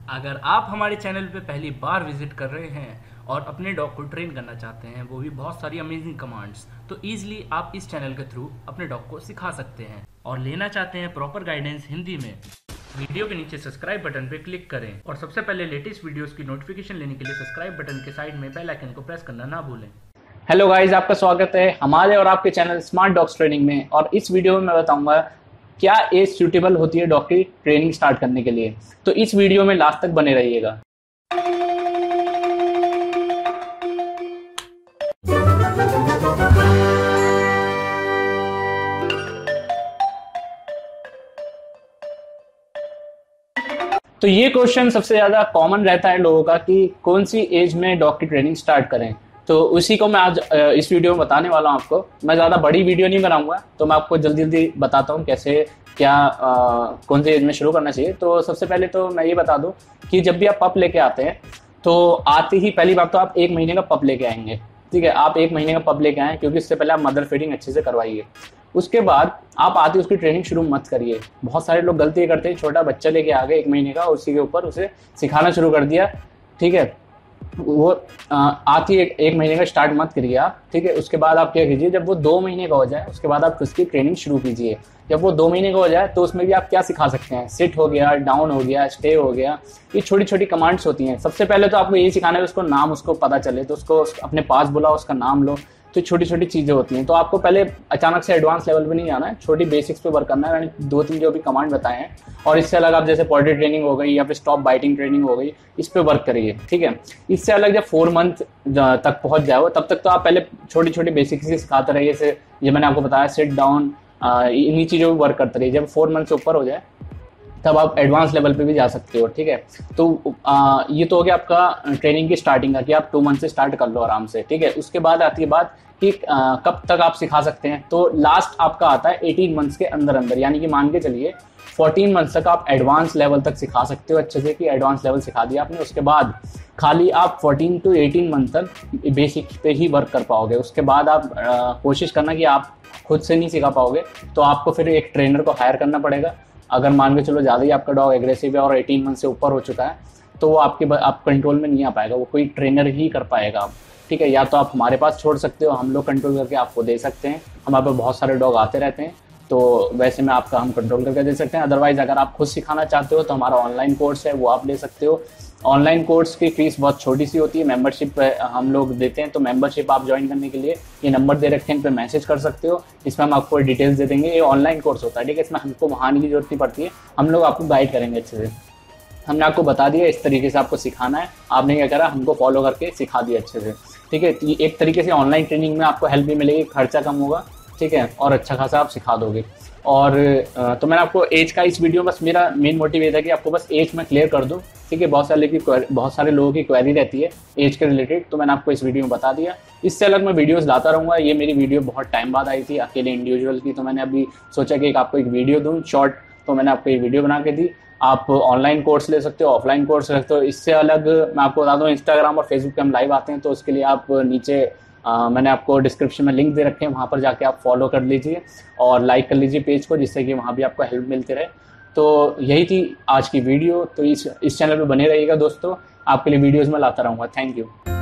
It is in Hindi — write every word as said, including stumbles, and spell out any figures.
अगर आप हमारे चैनल पे पहली बार विजिट कर रहे हैं और अपने डॉग को ट्रेन करना चाहते हैं, वो भी बहुत सारी अमेजिंग कमांड्स, तो ईजिली आप इस चैनल के थ्रू अपने डॉग को सिखा सकते हैं। और लेना चाहते हैं प्रॉपर गाइडेंस हिंदी में, वीडियो के नीचे सब्सक्राइब बटन पे क्लिक करें और सबसे पहले लेटेस्ट वीडियोस की नोटिफिकेशन लेने के लिए सब्सक्राइब बटन के साइड में बेल आइकन को प्रेस करना ना भूलें। हेलो गाइस, आपका स्वागत है हमारे और आपके चैनल स्मार्ट डॉग्स ट्रेनिंग में। और इस वीडियो में मैं बताऊंगा क्या एज सूटेबल होती है डॉग की ट्रेनिंग स्टार्ट करने के लिए। तो इस वीडियो में लास्ट तक बने रहिएगा। तो ये क्वेश्चन सबसे ज्यादा कॉमन रहता है लोगों का कि कौन सी एज में डॉग की ट्रेनिंग स्टार्ट करें। तो उसी को मैं आज इस वीडियो में बताने वाला हूँ आपको। मैं ज़्यादा बड़ी वीडियो नहीं बनाऊंगा, तो मैं आपको जल्दी जल्दी बताता हूँ कैसे क्या आ, कौन सी एज में शुरू करना चाहिए। तो सबसे पहले तो मैं ये बता दूँ कि जब भी आप पप लेके आते हैं तो आते ही पहली बात तो आप एक महीने का पप लेके आएंगे। ठीक है, आप एक महीने का पप लेके आएँ क्योंकि इससे पहले आप मदर फीडिंग अच्छे से करवाइए। उसके बाद आप आते उसकी ट्रेनिंग शुरू मत करिए। बहुत सारे लोग गलती करते हैं, छोटा बच्चा लेके आ गए एक महीने का, उसी के ऊपर उसे सिखाना शुरू कर दिया। ठीक है, वो आती एक, एक महीने का स्टार्ट मत करिए आप। ठीक है, उसके बाद आप क्या कीजिए, जब वो दो महीने का हो जाए उसके बाद आप उसकी ट्रेनिंग शुरू कीजिए। जब वो दो महीने का हो जाए तो उसमें भी आप क्या सिखा सकते हैं, सिट हो गया, डाउन हो गया, स्टे हो गया, ये छोटी छोटी कमांड्स होती हैं। सबसे पहले तो आपको यही सिखाना है उसको नाम उसको पता चले, तो उसको अपने पास बुलाओ, उसका नाम लो। तो छोटी छोटी चीज़ें होती हैं। तो आपको पहले अचानक से एडवांस लेवल पे नहीं जाना है, छोटी बेसिक्स पे वर्क करना है। मैंने दो तीन जो भी कमांड बताए हैं, और इससे अलग आप जैसे पॉटी ट्रेनिंग हो गई या फिर स्टॉप बाइटिंग ट्रेनिंग हो गई, इस पे वर्क करिए। ठीक है, इससे अलग जब फोर मंथ तक पहुंच जाओ तब तक तो आप पहले छोटी छोटी बेसिक्स ही सिखाते रहिए। जैसे ये मैंने आपको बताया, सिट डाउन, इन्हीं चीज़ों पर वर्क करते रहिए। जब फोर मंथ से ऊपर हो जाए तब आप एडवांस लेवल पे भी जा सकते हो। ठीक है, तो आ, ये तो हो गया आपका ट्रेनिंग की स्टार्टिंग का कि आप टू मंथ से स्टार्ट कर लो आराम से। ठीक है, उसके बाद आती है बात कि आ, कब तक आप सिखा सकते हैं। तो लास्ट आपका आता है एटीन मंथ्स के अंदर अंदर, यानी कि मान के चलिए फोर्टीन मंथ्स तक आप एडवांस लेवल तक सिखा सकते हो अच्छे से, कि एडवांस लेवल सिखा दिया आपने। उसके बाद खाली आप फोर्टीन टू एटीन मंथ तक बेसिक पे ही वर्क कर पाओगे। उसके बाद आप आ, कोशिश करना कि आप खुद से नहीं सिखा पाओगे, तो आपको फिर एक ट्रेनर को हायर करना पड़ेगा। अगर मान के चलो ज़्यादा ही आपका डॉग एग्रेसिव है और एटीन मंथ से ऊपर हो चुका है, तो वो आपके आप कंट्रोल में नहीं आ पाएगा, वो कोई ट्रेनर ही कर पाएगा। ठीक है, या तो आप हमारे पास छोड़ सकते हो, हम लोग कंट्रोल करके आपको दे सकते हैं। हमारे पास बहुत सारे डॉग आते रहते हैं, तो वैसे में आपका हम कंट्रोल करके दे सकते हैं। अदरवाइज अगर आप खुद सिखाना चाहते हो तो हमारा ऑनलाइन कोर्स है, वो आप ले सकते हो। ऑनलाइन कोर्स की फीस बहुत छोटी सी होती है, मेंबरशिप हम लोग देते हैं। तो मेंबरशिप आप ज्वाइन करने के लिए ये नंबर दे रखे हैं, इन पर मैसेज कर सकते हो। इसमें हम आपको डिटेल्स दे देंगे। ये ऑनलाइन कोर्स होता है। ठीक है, इसमें हमको वहाँ आने की जरूरत नहीं पड़ती है, हम लोग आपको गाइड करेंगे अच्छे से। हमने आपको बता दिया इस तरीके से आपको सिखाना है, आपने क्या करा, हमको फॉलो करके सिखा दिया अच्छे से। ठीक है, एक तरीके से ऑनलाइन ट्रेनिंग में आपको हेल्प भी मिलेगी, खर्चा कम होगा। ठीक है, और अच्छा खासा आप सिखा दोगे। और तो मैंने आपको एज का इस वीडियो, बस मेरा मेन मोटिव ये था कि आपको बस एज में क्लियर कर दूं। ठीक है, बहुत सारे की बहुत सारे लोगों की क्वेरी रहती है एज के रिलेटेड, तो मैंने आपको इस वीडियो में बता दिया। इससे अलग मैं वीडियोस लाता रहूँगा। ये मेरी वीडियो बहुत टाइम बाद आई थी अकेले इंडिविजुअल की, तो मैंने अभी सोचा कि एक आपको एक वीडियो दूँ शॉर्ट, तो मैंने आपको ये वीडियो बना के दी। आप ऑनलाइन कोर्स ले सकते हो, ऑफलाइन कोर्स ले सकते हो। इससे अलग मैं आपको बता दूँ, इंस्टाग्राम और फेसबुक पे हम लाइव आते हैं, तो उसके लिए आप नीचे आ, मैंने आपको डिस्क्रिप्शन में लिंक दे रखे हैं, वहाँ पर जाके आप फॉलो कर लीजिए और लाइक कर लीजिए पेज को, जिससे कि वहाँ भी आपको हेल्प मिलती रहे। तो यही थी आज की वीडियो। तो इस इस चैनल पे बने रहिएगा दोस्तों, आपके लिए वीडियोस में लाता रहूँगा। Thank you.